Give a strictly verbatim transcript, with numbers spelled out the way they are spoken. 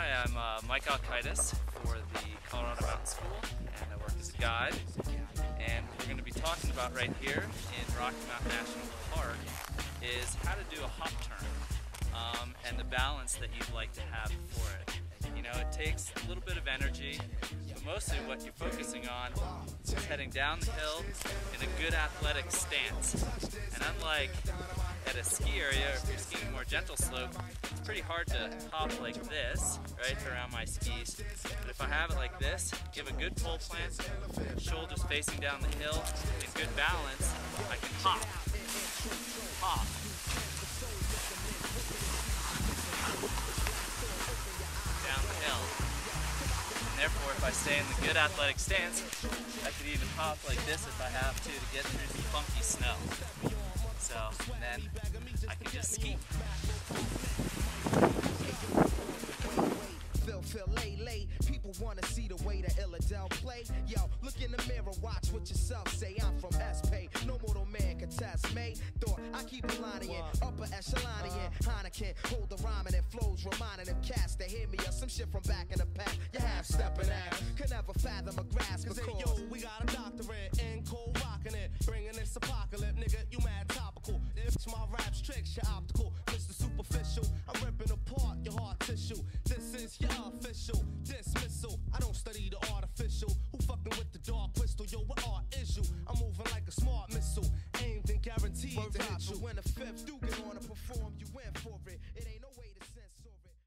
Hi, I'm uh, Mike Alkaitis for the Colorado Mountain School, and I work as a guide. And what we're going to be talking about right here in Rocky Mountain National Park is how to do a hop turn um, and the balance that you'd like to have for it. You know, it takes a little bit of energy, but mostly what you're focusing on is heading down the hill in a good athletic stance. And unlike at a ski area, if you're skiing a more gentle slope, it's pretty hard to hop like this, right, around my skis. But if I have it like this, give a good pole plant, shoulders facing down the hill, in good balance, I can hop, hop. Down the hill. And therefore, if I stay in the good athletic stance, I could even hop like this if I have to to get through some funky snow. So then I can just ski. Feel, feel late, late. People wanna see the way that Illadel play. Yo, look in the mirror, watch what yourself say. I'm from S-Pay, no mortal man can test me. Thought I keep a line in, upper echelon in. Heineken, hold the rhyming and flows, reminding them cats to hear me or some shit from back in the pack. You half stepping ass, could never fathom a grasp. Cause hey, yo, we got a doctor